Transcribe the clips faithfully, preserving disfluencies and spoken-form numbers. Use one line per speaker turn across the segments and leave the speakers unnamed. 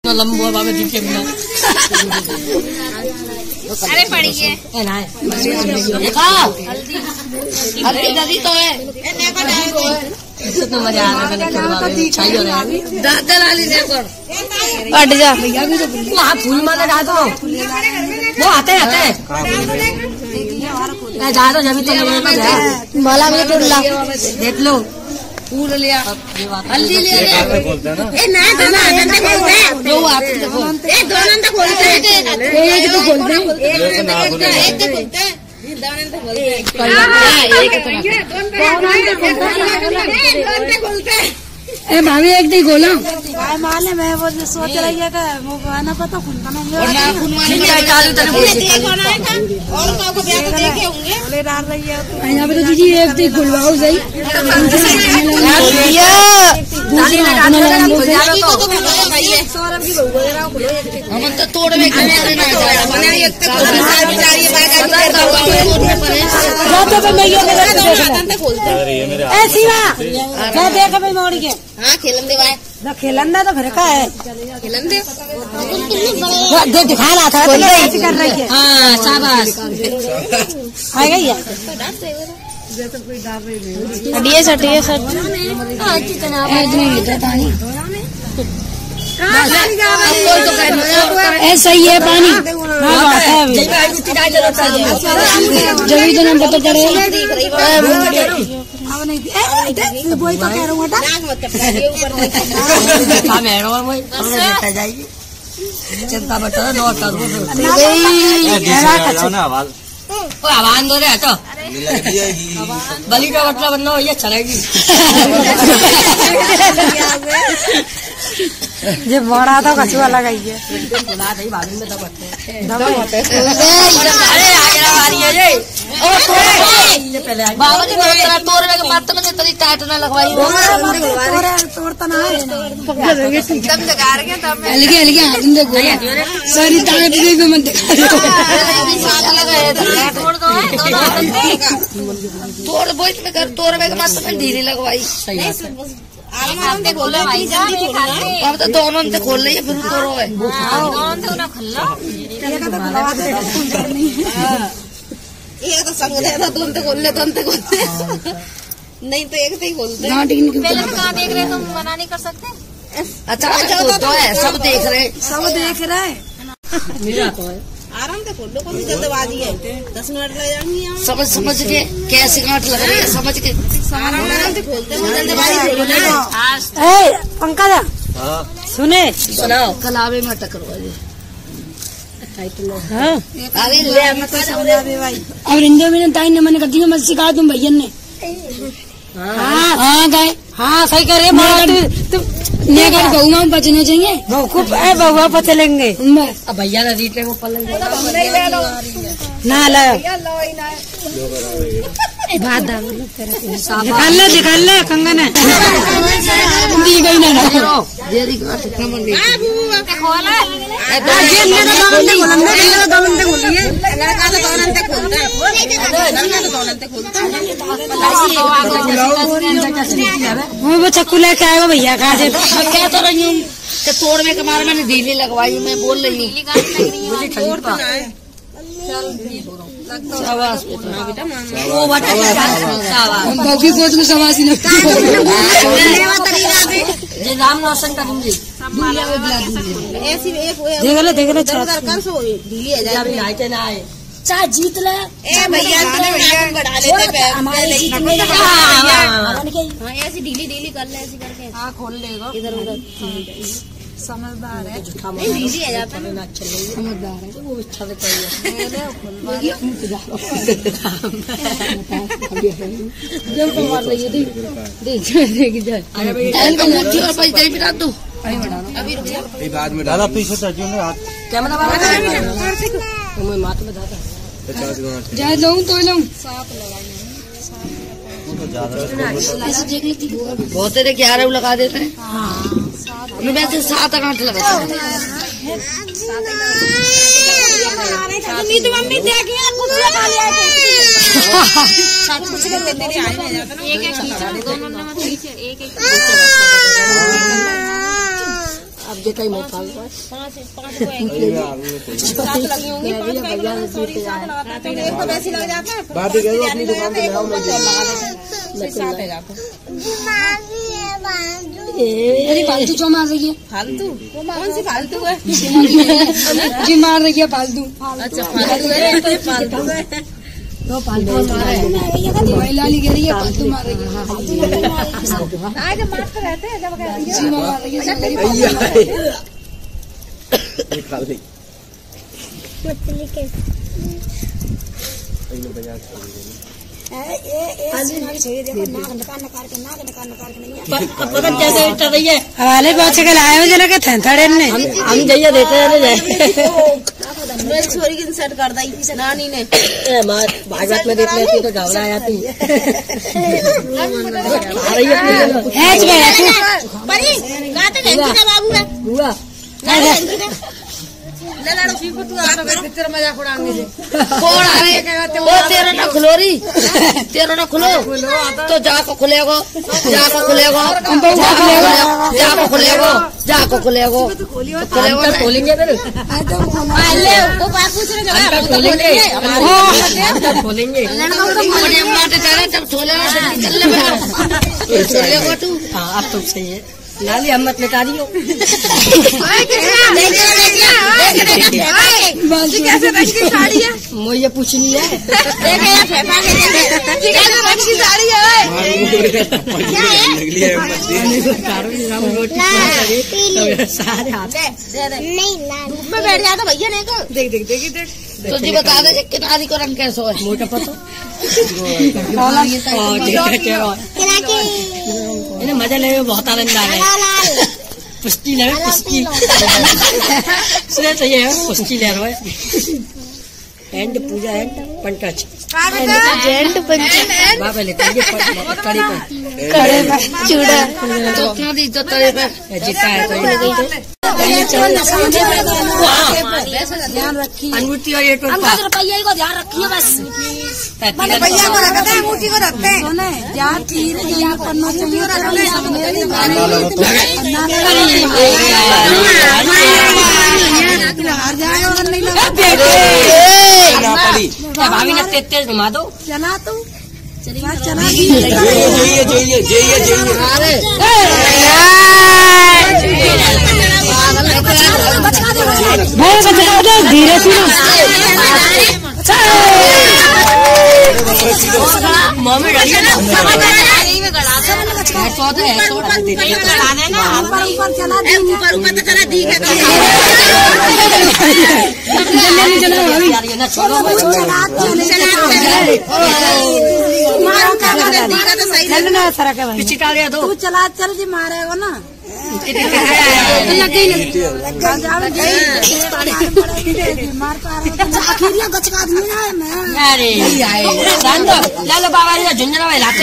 लंबो बाबा जी के बिना
अरे पड़ी है
हल्दी हल्दी तो है तो मजा आ रहा है दादा लाली
कट जा
वहाँ फूल माला डाल दो वो आते आते जा दो जब तो
माला में टुल्ला
देख लो फूल लिया हल्दी लिया
ए ना दोनों आनंद बोलते हैं
दो आते
ए दोनों तो बोलते हैं
एक तो बोलते हैं
एक तो बोलते हैं
ए भाभी एक दी गोला
माले मैं वो सोच रही है कि वो गाना पता खुल का नहीं बोले डाल रही है
यहाँ पे तो दीदी एक दी गुलवाओ सही हम तो तोड़ में
ऐसी मैं देख भाई मोड़ी के
हाँ खेलन दे भाई
ना खेलन तो फिर का है
खेलन दे
देख दिखा रहा था ऐसी कर रही है
हाँ शाबाश
आ गई है
हटिए सटिए सट
ऐसा ही है पानी जब तो हम पता चले वही तो कह रहा हूँ
जाएगी चिंता बता नौ आवाज दो रहे तो बलि का बटला बनना हो ये चलेगी
ये बड़ा था कछुआ लगाई है
बाबा जी तोड़ने के बाद तो मैंने तरी टाइट न लगवाई
तोड़ता ना है
अलगे अलगे हाथ देखो सारी टाइट देखो मैं तोड़ बोल में कर तोड़ने के बाद तो मैं ढीली लगवाई अब तो दोनों से खोल रही है फिर तोड़ो है
ये तो सब था तुम तो खोल ले तुम तो खोल नहीं तो एक से ही खोलते
पहले तो कहाँ देख रहे तुम मना नहीं कर सकते।
अच्छा अच्छा है सब देख रहे
सब देख रहे
आराम से खोल लो कौन सी जल्दबाजी है दस मिनट लग जाएंगी
समझ समझ के कैसे गांठ लग रही है समझ के
आराम आराम से खोलते हैं जल्दबाजी
पंकज सुने
सुनाओ कलावे में टकरो
हाँ
अरे ले
अब रिंदे में ताई ने मैंने कर दी मैं सिखा दूं भैया ने हाँ हाँ गए हाँ सही कर रहे तुम नेगर बहुआ बचने चाहिए बहु बहुआ पचलेंगे
अब भैया ना रीटे को पलेंगे
ना लो निकाल ले निकाल ले कंगन है दी गई ना वो चक्कू लेके आएगा भैया कहा
क्या तो रही हूँ तोड़ में कमार मैंने ढीली लगवाई मैं बोल रही हूँ बाकी सोच में सवासी नाम रोशन करूंगी
देख ले देख ले
ढीली है
जाए ना आए
चाहे जीत ले
भैया बढ़ा लेते ऐसी ढीली ढीली कर ले ऐसी करके
हाँ खोल लेगा
इधर उधर
समझदार है
ढीली है जाता है
समझदार है वो अच्छा
अभी बाद में डाला पीछे
कैमरा माथ में
जा लूँ तो लूँ
ऐसे देख लेती बहुत तेरे ग्यारह लगा देते हैं मैं वैसे सात आठ लगा
मम्मी
अब जे कहीं मोटा
पाँच पाँच को आएंगे सात लगी होंगी पाँच का एक लगा सॉरी सात लगाते हैं एक तो वैसे लग जाते हैं बात ही करो अपनी दुकान पे आओ मैं लगा देते हैं सात है जाको
ये फालतू जो मार रही है
फालतू कौन सी फालतू है
जी मार रही है फालतू
अच्छा फालतू है तो फालतू है
वो फालतू मार रही है महिला ली कह रही है फालतू मार रही है
आज मारते रहते हैं जब
जी मार रही है
निकाल ली
पता कैसे इट्टा रही है हवाले पहुंचे के लाए मुझे लगे थे थड़े ने हम जाइए देते रहे जाए
मैं छोरी की सेट कर दी नानी ने
भागवत में देख लेती तो घबरा जाती आ रही है
परी गाते हैं कि बाबू है
बुआ
ले लड़ो फीको तू आप
तेरा मजाक उड़ाएंगे जे कौन आ रहे ओ तेरा ना खुलो री तेरा ना खुलो तो जाको खुलेगो जाको खुलेगो जाको खुलेगो जाको खुलेगो खुलेगो
खोलेंगे फिर
ले वो बात पूछ रहे जरा
खोलेंगे खोलेंगे
अपने माटे तेरे जब छोले चल ले छोलेगो तू
हाँ अब तो सही है लाली हम मत मिटा दियो
कैसे रंग की साड़ी है
मुझे ये पूछनी है
देखे यार फेफा के कैसे रंग की साड़ी है
सारे हाथ
नहीं धूप में बैठ जाता भैया नहीं को देख देख देख देख
तो जी बता दे किनारी को रंग कैसा है
मोटा पतो इन्हें मजा ले बहुत आनंद आ रहा है पुष्टि ले पुष्टि सुने चाहिए पुष्टि ले रहा है and Pooja and Pankaj
and Pankaj
Baba ले कड़ी पर
कड़े पे चूड़ा
तो क्यों दी तो तेरे पे
जीता है तो ध्यान रखिए अंगूठी और ये तो
रुपया को ध्यान रखिए बस मैंने भैया को रखते हैं अंगूठी को रखते हैं
ध्यान तीर ध्यान करना चाहिए भाभी ने तेज तेज घुमा दो
चला तू चला चला
धीरे सुनो मम्मी डरिए ना
ऊपर ऊपर तो चला दी
पीछे डाल दिया दो
तू चला चल जी मारेगा ना
अरे लालो बाबा झुंझुना भाई लाते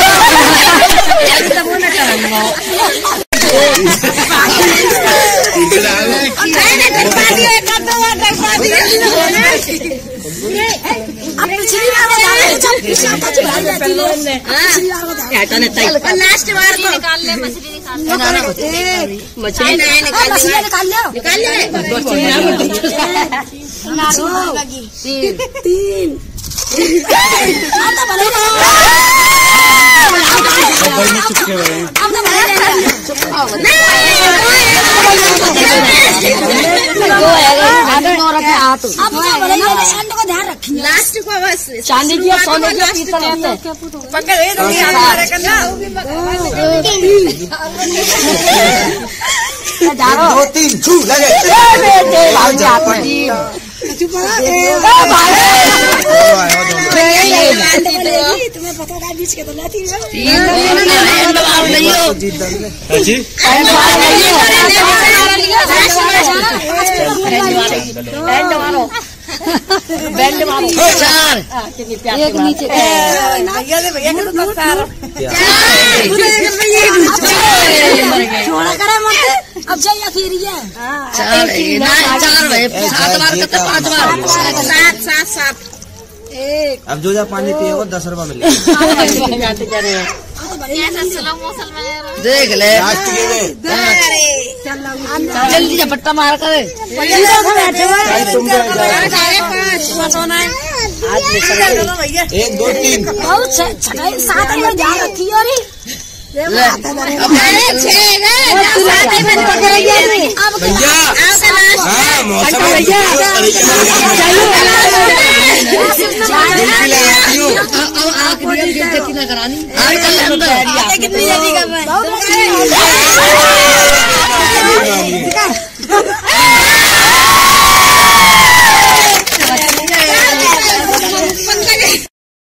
लास्ट बार
निकाल ले मछली
मछली
निकाल लो निकाल ले तीन लास्ट को बस
चांदी की सोने की पीतल
दो तीन छू लगे
तुम्हें पता था बीच के तो लाती
बैंड मारो चार एक नीचे
छोड़ा करे मत अब जाइए फिर ये
चार चार भाई सात बार करते पांच बार
सात सात सात एक
अब जो जा पानी पिएगा दस रुपए मिलेगा।
देख ले
लास्ट के में
जल्दी झपट्टा मार कर
एक दो तीन
बहुत साथ में ध्यान रखी और
भैया हाँ मौसम
अब आखिरी करानी कितनी जल्दी कर रहे हैं।